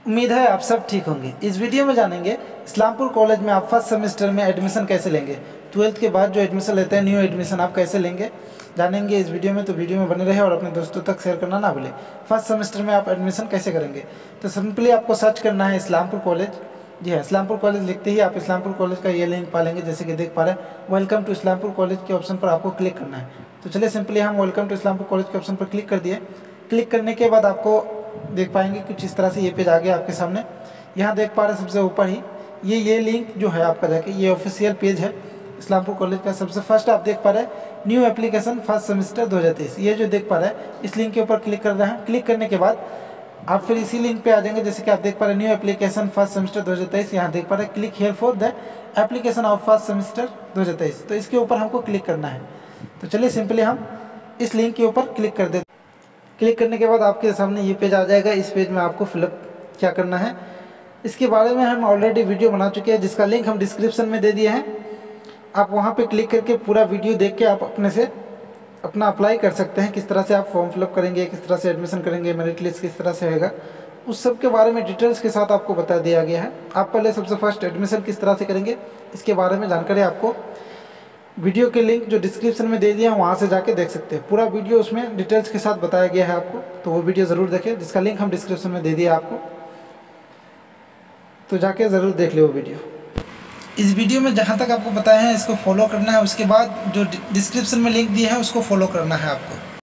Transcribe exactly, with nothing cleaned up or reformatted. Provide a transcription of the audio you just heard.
उम्मीद है आप सब ठीक होंगे। इस वीडियो में जानेंगे इस्लामपुर कॉलेज में आप फर्स्ट सेमेस्टर में एडमिशन कैसे लेंगे। ट्वेल्थ के बाद जो एडमिशन लेते हैं, न्यू एडमिशन आप कैसे लेंगे जानेंगे इस वीडियो में। तो वीडियो में बने रहे और अपने दोस्तों तक शेयर करना ना भूलें। फर्स्ट सेमेस्टर में आप एडमिशन कैसे करेंगे, तो सिंपली आपको सर्च करना है इस्लामपुर कॉलेज। जी हाँ, इस्लामपुर कॉलेज लिखते ही आप इस्लामपुर कॉलेज का ये लिंक पालेंगे, जैसे कि देख पा रहे हैं। वेलकम टू इस्लामपुर कॉलेज के ऑप्शन पर आपको क्लिक करना है। तो चलिए सिंपली हम वेलकम टू इस्लामपुर कॉलेज के ऑप्शन पर क्लिक कर दिए। क्लिक करने के बाद आपको देख पाएंगे कुछ इस तरह से ये पेज आ गया आपके सामने। यहाँ देख पा रहे हैं सबसे ऊपर ही ये ये लिंक जो है आपका जाके ये ऑफिशियल पेज है इस्लामपुर कॉलेज का। सबसे फर्स्ट आप देख पा रहे हैं न्यू एप्लीकेशन फर्स्ट सेमेस्टर दो हज़ार तेईस, ये जो देख पा रहे हैं इस लिंक के ऊपर क्लिक कर रहे हैं। क्लिक करने के बाद आप फिर इसी लिंक पे आ जाएंगे, जैसे कि आप देख पा रहे हैं न्यू एप्लीकेशन फर्स्ट सेमेस्टर दो हज़ार तेईस। यहाँ देख पा रहे हैं click here for the application of first semester दो हज़ार तेईस, तो इसके ऊपर हमको क्लिक करना है। तो चलिए सिंपली हम इस लिंक के ऊपर क्लिक कर देते। क्लिक करने के बाद आपके सामने ये पेज आ जाएगा। इस पेज में आपको फिलअप क्या करना है इसके बारे में हम ऑलरेडी वीडियो बना चुके हैं, जिसका लिंक हम डिस्क्रिप्शन में दे दिए हैं। आप वहाँ पे क्लिक करके पूरा वीडियो देख के आप अपने से अपना अप्लाई कर सकते हैं। किस तरह से आप फॉर्म फिलअप करेंगे, किस तरह से एडमिशन करेंगे, मेरिट लिस्ट किस तरह से होगा, उस सब के बारे में डिटेल्स के साथ आपको बता दिया गया है। आप पहले सबसे फर्स्ट एडमिशन किस तरह से करेंगे इसके बारे में जानकारी आपको वीडियो के लिंक जो डिस्क्रिप्शन में दे दिया है वहाँ से जाके देख सकते हैं। पूरा वीडियो उसमें डिटेल्स के साथ बताया गया है आपको, तो वो वीडियो ज़रूर देखें, जिसका लिंक हम डिस्क्रिप्शन में दे दिया आपको, तो जाके ज़रूर देख लो वो वीडियो। इस वीडियो में जहाँ तक आपको बताया है इसको फॉलो करना है, उसके बाद जो डिस्क्रिप्शन में लिंक दिए हैं उसको फॉलो करना है आपको।